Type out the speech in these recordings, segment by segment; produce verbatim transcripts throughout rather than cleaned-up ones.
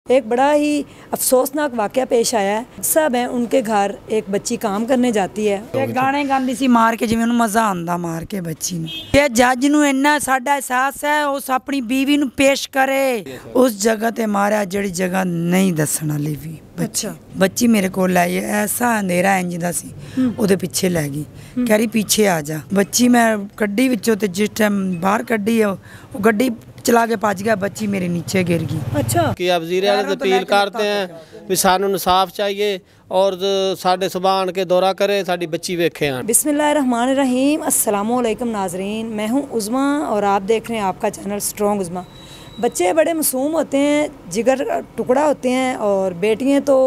एक बड़ा ही अफसोसनाक वाक़या पेश आया है। सब है उनके घर एक बच्ची काम करने जाती है, एक गाने गांदी सी मार के जिवें मज़ा आंदा मार के बच्ची नूं। ते जज नूं इन्ना साडा एहसास है उस अपनी बीवी नूं पेश करे उस जगह ते मारिया जिहड़ी जगह नहीं दसण वाली भी। अच्छा बच्ची मेरे कोल आई है, ऐसा अंधेरा इंज दा सी, ओदे पिछे लै गई, कह रही पीछे आ जा। बच्ची मैं कड्डी विचों ते जिस टाइम बाहर कड्डी है वो गड्डी चला के भज गया, बच्ची मेरे नीचे गिर गई। अच्छा कि अब वज़ीर आला से अपील करते हैं भी सानू इंसाफ चाहिए और साढ़े सुबह के दौरा करे, साड़ी बच्ची वेखे हैं। बिस्मिल्लाहिर्रहमानिर्रहीम, अस्सलाम वालेकुम नाजरीन, मैं हूँ उज़मा और आप देख रहे हैं आपका चैनल स्ट्रॉन्ग उज़मा। बच्चे बड़े मासूम होते हैं, जिगर का टुकड़ा होते हैं और बेटियाँ तो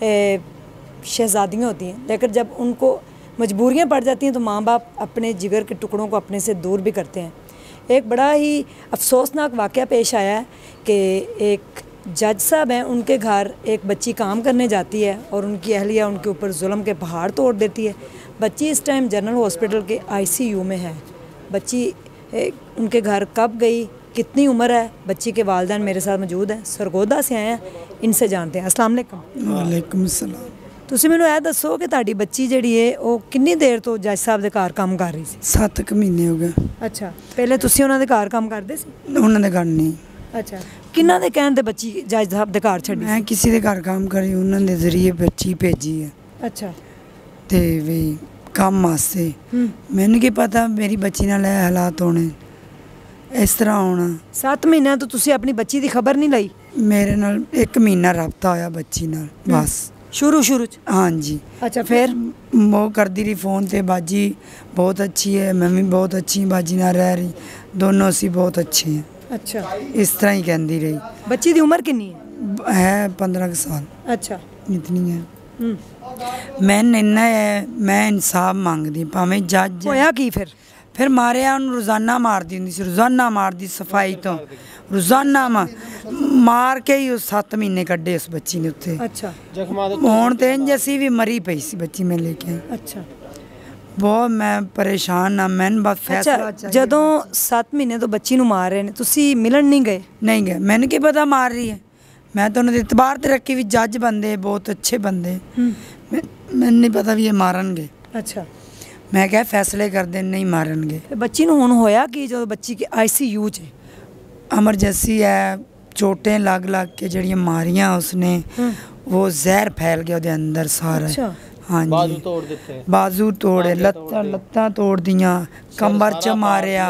शहज़ादियाँ होती हैं, लेकिन जब उनको मजबूरियाँ पड़ जाती हैं तो माँ बाप अपने जिगर के टुकड़ों को अपने से दूर भी करते हैं। एक बड़ा ही अफसोसनाक वाक़या पेश आया है कि एक जज साहब हैं, उनके घर एक बच्ची काम करने जाती है और उनकी अहलिया उनके ऊपर जुल्म के पहाड़ तोड़ देती है। बच्ची इस टाइम जनरल हॉस्पिटल के आईसीयू में है। बच्ची उनके घर कब गई, कितनी उम्र है, बच्ची के वालिदैन मेरे साथ मौजूद हैं, सरगोदा से आए हैं, इनसे जानते हैं। अस्सलाम वालेकुम। वालेकुम सलाम। ਤੁਸੀਂ ਮੈਨੂੰ ਇਹ ਦੱਸੋ ਕਿ ਤੁਹਾਡੀ ਬੱਚੀ ਜਿਹੜੀ ਹੈ ਉਹ ਕਿੰਨੀ ਦੇਰ ਤੋਂ ਜੱਜ ਸਾਹਿਬ ਦੇ ਘਰ ਕੰਮ ਕਰ ਰਹੀ ਸੀ? ਸੱਤ ਕੁ ਮਹੀਨੇ ਹੋ ਗਏ। ਅੱਛਾ, ਪਹਿਲੇ ਤੁਸੀਂ ਉਹਨਾਂ ਦੇ ਘਰ ਕੰਮ ਕਰਦੇ ਸੀ? ਉਹਨਾਂ ਦੇ ਘਰ ਨਹੀਂ। ਅੱਛਾ, ਕਿੰਨਾਂ ਦੇ ਕਹਿਣ ਤੇ ਬੱਚੀ ਜੱਜ ਸਾਹਿਬ ਦੇ ਘਰ ਛੱਡੀ? ਮੈਂ ਕਿਸੇ ਦੇ ਘਰ ਕੰਮ ਕਰੀ, ਉਹਨਾਂ ਦੇ ਜ਼ਰੀਏ ਬੱਚੀ ਭੇਜੀ ਹੈ। ਅੱਛਾ, ਤੇ ਵੀ ਕੰਮ ਵਾਸਤੇ ਮੈਨੂੰ ਕੀ ਪਤਾ ਮੇਰੀ ਬੱਚੀ ਨਾਲ ਇਹ ਹਾਲਾਤ ਹੋਣੇ, ਇਸ ਤਰ੍ਹਾਂ ਹੋਣਾ। ਸੱਤ ਮਹੀਨਿਆਂ ਤੋਂ ਤੁਸੀਂ ਆਪਣੀ ਬੱਚੀ ਦੀ ਖਬਰ ਨਹੀਂ ਲਈ? ਮੇਰੇ ਨਾਲ ਇੱਕ ਮਹੀਨਾ ਰਾਬਤਾ ਹੋਇਆ ਬੱਚੀ ਨਾਲ ਬਸ, शुरू शुरू च? हाँ जी। अच्छा, फिर वो करती रही फ़ोन से, बाजी बहुत अच्छी है, मैं भी बहुत अच्छी बाजी ना रह रही, दोनों असी बहुत अच्छे हैं। अच्छा, इस तरह ही कहती रही। बच्ची की उम्र कितनी है? है पंद्रह साल। अच्छा, इतनी है। मैं इन्ना है, मैं इंसाफ मांगती, भावें जज होया की फिर? फिर मारिया उन्होंने, रोज़ाना मारती होंगी सी, रोज़ाना मारती सफाई तो रोज़ाना मार के ही सत्त महीने कड्ढे उस बच्ची ने उत्थे। अच्छा, हुण ते इंज असी भी मरी पई सी बच्ची मैं लेके। अच्छा, बहुत मैं परेशान हाँ, मैं बस फैसला चाहिए। जदों सत्त महीने तो बच्ची नूं मार रहे ने, तुसी मिलन नहीं गए? नहीं गए, मैनूं की पता मार रही है। मैं तो उन्होंने इतबार ते रखी भी जज बंदे बहुत अच्छे बंदे, मैनूं नहीं पता भी ये मारनगे। अच्छा, मैं क्या फैसले कर दे नहीं मारनगे। बच्ची नूं हुण होया कि जो बच्ची के आईसीयू च एमरजेंसी है, चोटें लग लग के जड़ियाँ मारियाँ उसने, वो जहर फैल गया उसके अंदर सारा। अच्छा, हाँ जी, बाजू तोड़ देते, बाजू तोड़े, लत्तां लत्तां तोड़ दियाँ, कमर च मारिया,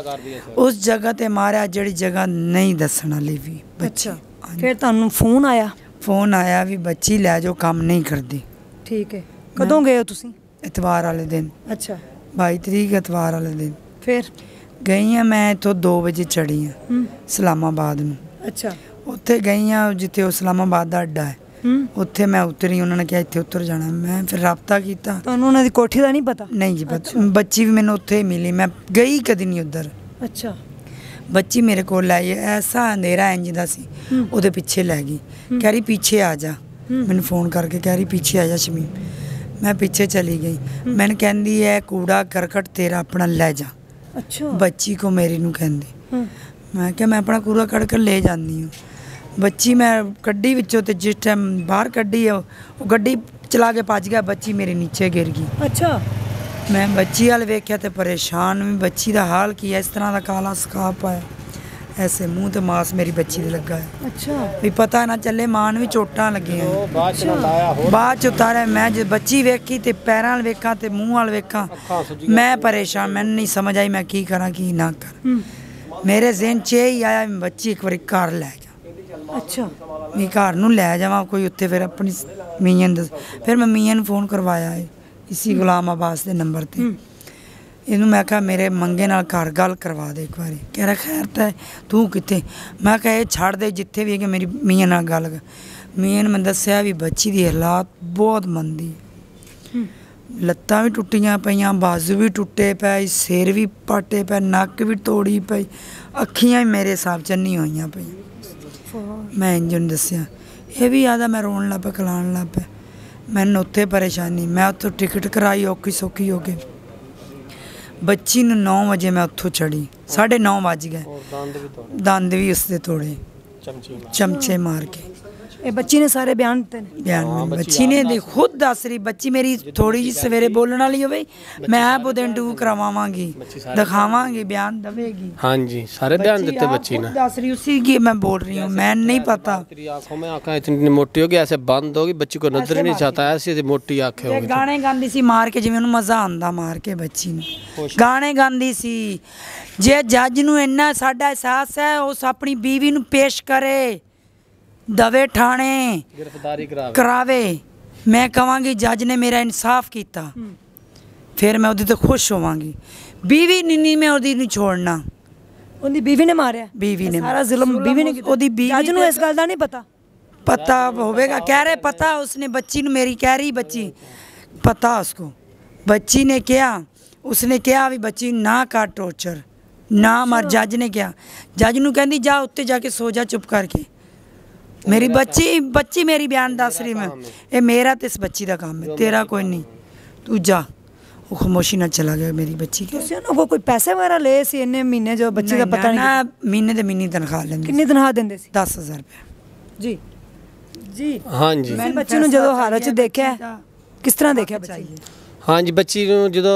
उस जगह ते मारिया जिहड़ी जगह नहीं दसण वाली भी। अच्छा, फिर तुहानूं फोन आया? फोन आया भी बच्ची लै जाओ, काम नहीं करती। ठीक है, कदों गए हो तुसीं? इतवार वाले दिन। अच्छा, बाई तरीक इतवार वाले दिन फिर गई हाँ मैं, इतों दो बजे चढ़ी हाँ इस्लामाबाद में। अच्छा, उत्थे गई हाँ जिथे इस्लामाबाद का अड्डा है, उत्थे मैं उतरी, उन्होंने कहा इत्थे उतर जाना। मैं फिर राबता किया। तुहानूं उन्हां दी कोठी दा नहीं पता? नहीं जी, अच्छा। बच्ची भी मैंने उत्थे ही मिली, मैं गई कदी नहीं उधर। अच्छा, बच्ची मेरे कोल आई है, ऐसा अंधेरा इंज दा सी, ओदे पिछे लै गई, कह रही पीछे आ जा। मैंने फोन करके कह रही पीछे आ जा शमीम। मैं पीछे चली गई, मैंने कहती है कूड़ा करकट तेरा अपना लै जा। अच्छा, बच्ची को मेरी नूं कहंदी। मैं क्या मैं अपना कूड़ा कड़ कर ले जाती हूँ। बच्ची मैं कड्डी विचों ते जिस टाइम बाहर कड्डी है वो गड्डी चला के भज गया, बच्ची मेरे नीचे गिर गई। अच्छा, मैं बच्ची वाल वेख्या तो परेशान भी, बच्ची का हाल की है, इस तरह का काला स्काप है, ऐसे मुँह तो मास मेरी बच्ची दे लगा है। अच्छा, भी पता ना चले, मान भी चोटां लगी हैं। बाद च उतारे मैं जो बच्ची वेखी तो पैरां वाल वेखां ते मूँह वाल वेखां, मैं परेशान, मैंने नहीं समझ आई मैं की करा की ना कर। मेरे ज़हन च ही आया बच्ची एक बार घर लै जा। अच्छा, मैं घर नूं लै जावां कोई उत्थे, फिर अपनी मियां दस, फिर मैं मियां नूं फोन करवाया है इसी गुलाम अब्बास के नंबर पर। इनू मैं कहा मेरे मंगे नाल घर गल करवा दे एक बार। कह रहा खैर तो तू कितने? मैं कहा छड़ दे जिथे भी है कि मेरी मियां नाल गल कर। मियां ने मैं दस्या भी बच्ची दी हालात बहुत मंदी, लत्तां भी टुटियां पईयां, बाजू भी टुटे पे, सिर भी पाटे पे, नक भी तोड़ी पई, अखियां भी मेरे हिसाब च नहीं होईयां पईयां। मैं इंज नूं दस्या, ये भी आदा मैं रोन लग पे, कलान लग पे। मैनूं उत्थे परेशानी, मैं उत्थों टिकट कराई औखी सौखी हो गई। बच्ची नूं नौ वजे मैं उत्थों चढ़ी, साढ़े नौ बज गए, दंद भी उसके तोड़े चमचे मार के। ਇਹ ਬੱਚੀ ਨੇ ਸਾਰੇ ਬਿਆਨ ਦਿੱਤੇ ਨੇ ਬਿਆਨ ਮੈਨੂੰ ਬੱਚੀ ਨੇ ਦੇ ਖੁਦ ਦੱਸ ਰਹੀ ਬੱਚੀ ਮੇਰੀ ਥੋੜੀ ਜਿਹੀ ਸਵੇਰੇ ਬੋਲਣ ਵਾਲੀ ਹੋਵੇ ਮੈਂ ਆਪ ਉਹਦੇ ਇੰਟਰਵਿਊ ਕਰਵਾਵਾਂਗੀ ਦਿਖਾਵਾਂਗੀ ਬਿਆਨ ਦਵੇਗੀ। हाँ जी सारे बयान देते बच्ची ने। ਦੱਸ ਰਹੀ उसी की मैं बोल रही हूँ मैं नहीं पता। तेरी आंखों में आंखें इतनी मोटी होगी ऐसे बंद होगी बच्ची को नजर ही नहीं चाहता ऐसी ऐसी मोटी आंखें होगी। ਗਾਣੇ ਗਾਉਂਦੀ ਸੀ ਮਾਰ ਕੇ ਜਿਵੇਂ ਉਹਨੂੰ ਮਜ਼ਾ ਆਉਂਦਾ ਮਾਰ ਕੇ ਬੱਚੀ ਨੂੰ ਗਾਣੇ ਗਾਉਂਦੀ ਸੀ। ਜੇ ਜੱਜ ਨੂੰ ਇੰਨਾ ਸਾਡਾ ਅਹਿਸਾਸ ਹੈ ਉਸ ਆਪਣੀ ਬੀਵੀ ਨੂੰ ਪੇਸ਼ ਕਰੇ ਦਵੇ ਠਾਣੇ गिरफ्तारी करावे ਕਰਾਵੇ ਮੈਂ ਕਵਾਂਗੀ ਜੱਜ ਨੇ ਮੇਰਾ ਇਨਸਾਫ ਕੀਤਾ ਫਿਰ ਮੈਂ ਉਹਦੇ ਤੋਂ ਖੁਸ਼ ਹੋਵਾਂਗੀ। ਬੀਵੀ ਨਿੰਨੀ ਮੈਂ ਉਹਦੀ ਨੂੰ ਛੋੜਨਾ। ਉਹਦੀ ਬੀਵੀ ਨੇ ਮਾਰਿਆ ਬੀਵੀ ਨੇ ਸਾਰਾ ਜ਼ੁਲਮ ਬੀਵੀ ਨੇ ਕੀਤਾ। ਉਹਦੀ ਬੀਵੀ ਜੱਜ ਨੂੰ ਇਸ ਗੱਲ ਦਾ ਨਹੀਂ ਪਤਾ पता होवेगा कह रहे पता उसने बच्ची ने मेरी कह रही बच्ची पता उसको बच्ची ने क्या उसने क्या भी बच्ची ना का टॉर्चर ना मर जज ने क्या जज नू कहती जा उत्ते जाके सो जा चुप करके मेरी बच्ची बच्ची मेरी बयान दस रही मैं ये मेरा तो इस बच्ची का काम है तेरा कोई नहीं तू जा। वो खामोशी ना चला गया मेरी बच्ची के। ਤੁਸੀਂ ਉਹਨਾਂ ਕੋਲ ਕੋਈ ਪੈਸੇ ਵਗੈਰਾ ਲਏ ਸੀ ਇੰਨੇ ਮਹੀਨੇ ਜੋ ਬੱਚੀ ਦਾ ਪਤਾ ਨਹੀਂ ना महीने दे महीने तनख्वाह लेंगे ਕਿੰਨੀ ਤਨਖਾਹ ਦਿੰਦੇ ਸੀ? दस हज़ार रुपये ਜੀ जी हाँ जी मैं ਬੱਚੀ ਨੂੰ ਜਦੋਂ ਹਾਲਤ ਚ ਦੇਖਿਆ ਕਿਸ ਤਰ੍ਹਾਂ ਦੇਖਿਆ ਬੱਚੀ ਨੂੰ? हाँ जी बच्ची ਨੂੰ ਜਦੋਂ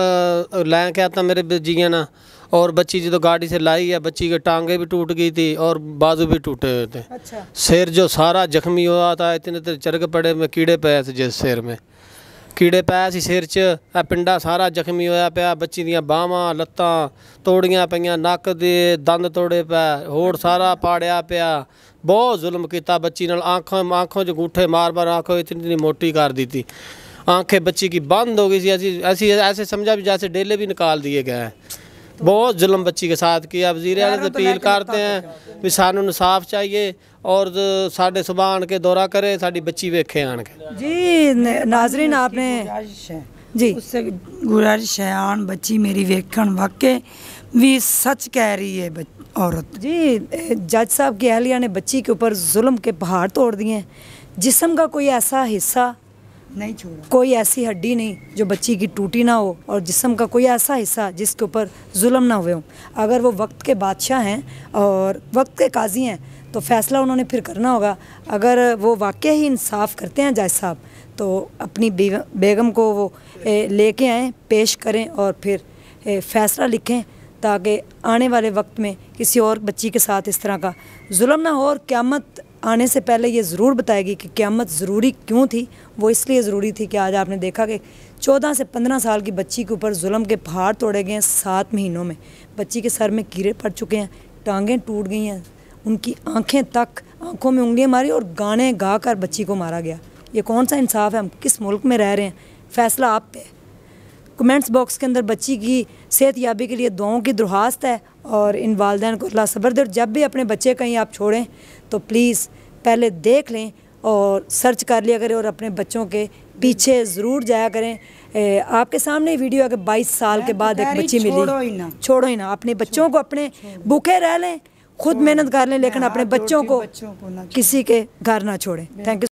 ਲੈ ਕੇ आता मेरे जीया ना और बच्ची जो गाड़ी से लाई है बच्ची के टांगे भी टूट गई थी और बाजू भी टूटे हुए थे। अच्छा सिर जो सारा जख्मी हुआ था इतने तो चरक पड़े में कीड़े पे थे जिस सिर में कीड़े पै सी सिर च ਇਹ ਪਿੰਡਾ ਸਾਰਾ ਜ਼ਖਮੀ ਹੋਇਆ ਪਿਆ ਬੱਚੀ ਦੀਆਂ ਬਾਹਾਂ ਲੱਤਾਂ ਤੋੜੀਆਂ ਪਈਆਂ ਨੱਕ ਦੇ ਦੰਦ ਤੋੜੇ ਪਏ ਹੋੜ ਸਾਰਾ ਪਾੜਿਆ ਪਿਆ बहुत जुल्म किया बच्ची नाल आँखों आँखों च गूठे मार मार आँखों इतनी इतनी मोटी कर दी थी आँखें बच्ची की बंद हो गई थी ऐसी ऐसी ऐसे समझा भी जैसे डेले भी निकाल दिए गए हैं। बहुत जुल्म बच्ची के साथ किया। वज़ीर आला से अपील करते हैं भी सानू इंसाफ चाहिए और साढ़े सुबह आन के दौरा करे साड़ी बच्ची वेखे आन के। जी नाजरीन आपने जी उससे गुजारिश है आन बच्ची मेरी वेखण वाकई भी सच कह रही है औरत। जी जज साहब की अहलिया ने बच्ची के ऊपर जुल्म के पहाड़ तोड़ दिए हैं। जिस्म का कोई ऐसा हिस्सा नहीं छोड़ा कोई ऐसी हड्डी नहीं जो बच्ची की टूटी ना हो और जिस्म का कोई ऐसा हिस्सा जिसके ऊपर जुल्म ना हुए हों। अगर वो वक्त के बादशाह हैं और वक्त के काजी हैं तो फ़ैसला उन्होंने फिर करना होगा। अगर वो वाकई ही इंसाफ करते हैं जज साहब तो अपनी बेगम को वो लेके आएँ पेश करें और फिर फ़ैसला लिखें ताकि आने वाले वक्त में किसी और बच्ची के साथ इस तरह का जुल्म ना हो। और क़यामत आने से पहले ये ज़रूर बताएगी कि क़यामत ज़रूरी क्यों थी। वो इसलिए ज़रूरी थी कि आज आपने देखा कि चौदह से पंद्रह साल की बच्ची के ऊपर जुल्म के पहाड़ तोड़े गए हैं। सात महीनों में बच्ची के सर में कीड़े पड़ चुके हैं, टांगें टूट गई हैं, उनकी आँखें तक आँखों में उंगलियाँ मारी और गाने गा कर बच्ची को मारा गया। ये कौन सा इंसाफ है? हम किस मुल्क में रह रहे हैं? फ़ैसला आप पे। कमेंट्स बॉक्स के अंदर बच्ची की सेहत याबी के लिए दुआओं की दरख्वास्त है और इन वालिदैन को अल्लाह सब्र दे। जब भी अपने बच्चे कहीं आप छोड़ें तो प्लीज़ पहले देख लें और सर्च कर लिया करें और अपने बच्चों के पीछे ज़रूर जाया करें। ए, आपके सामने वीडियो है कि बाईस साल के बाद एक बच्ची मिली। छोड़ो ही ना अपने बच्चों को, अपने भूखे रह लें, खुद मेहनत कर लें लेकिन अपने बच्चों को किसी के घर ना छोड़ें। Thank you.